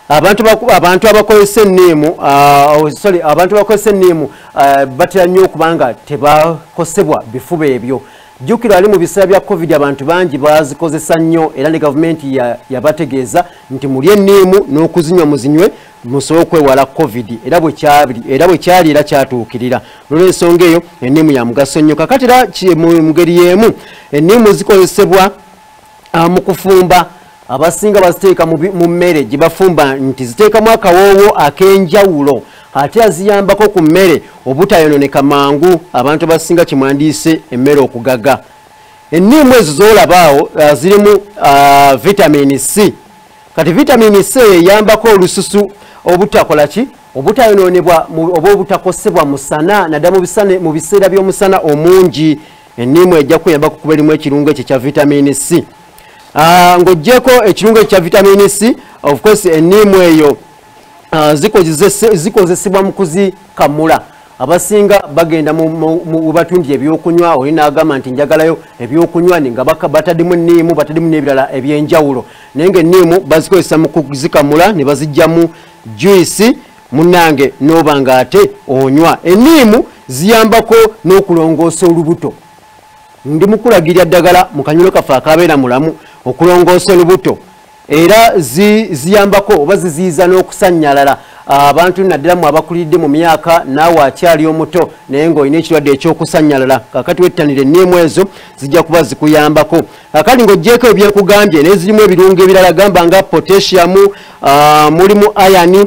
abantu abakozesa enniimu abantu abakozesa enniimu batera nnyo okubanga tebakosebwa bifuba ebyo. Jjukira ali mu biseera bya covid abantu bangi bazikozesa nnyo era ne gavumenti yabategeeza nti mulye enniimu n'okuzinywa muzinywe musobola okwewala covid era bwe kyali era kyatuukirira. Olw'ensonga eyo enniimu ya mugaso nnyo. Kakati era mu ngeri y'emu enniimu zikozesebwa mu kufumba. Abasinga baziteeka mu mmere gye bafumba nti ziteekamu akawoowo ak'enjawulo ate aziyambako ku mmere obutayononeka mangu abantu abasinga kimwandiise emmere okugaga. Enniimu ezo z'olabaawo zirimu vitamin C. Kati vitamin C eyambako olususu obutakola ki obutayononebwa oba obutakosebwa musana naddala mu biseera by'omusana omungi. Enniimu ejja kuyambako kuba erimu ekirungo ekyo kya vitamin C. Ng'oggyeko ekirungo ekya vitamin C, of course enniimu eyo zikozesebwa mu kuzikamula. Abasinga bagenda mu batundira ebyokunywa oli n'agamba nti njagalayo ebyokunywa nga bataddemu enniimu bataddemu n'ebirala ebyenjawulo. Naye ng'enniimu bazikozesa mu kuzikamula ne bazijjamu juice munnange n'oba ng'ate onywa. Enniimu ziyambako n'okulongoosa olubuto. Ndi mukulagirya ddagala mu kanyulo kaffe akabeera Mulamu okulongoosa olubuto era ziyambako oba ziziyiza n'okusannyalala abantu naddala mu abakulidde mu myaka naawe akyali omuto naye ng'olina ekirwadde ekyokusannyalala. Kakati wettanira enniimu ezo zijja kuba zikuyambako. Kakati ng'oggyeko ebyekugambye naye zirimu ebirungo ebirala gamba nga potassium, mulimu iron,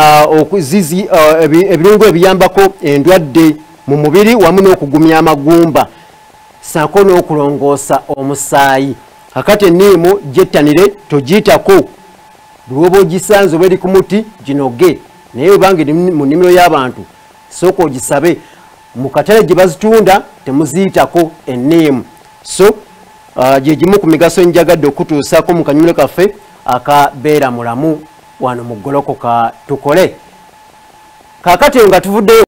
ebirungo ebiyambako endwadde mu mubiri wamu n'okugumya amagumba sako n'okulongoosa omusaayi. Kakati enniimu gyettanire togiyitako lwoba ogisanze oba eri ku muti ginoge naye obanga eri mu nnimiro y'abantu sooka ogisabe mu katale gye bazitunda temuziyitako enniimu. So gye gimu ku migaso njagadde okutuusaako mu kanyulo kaffe akabeera Mulamu wano mu Golokoka Tukole. Kakati nga tuvuddeyo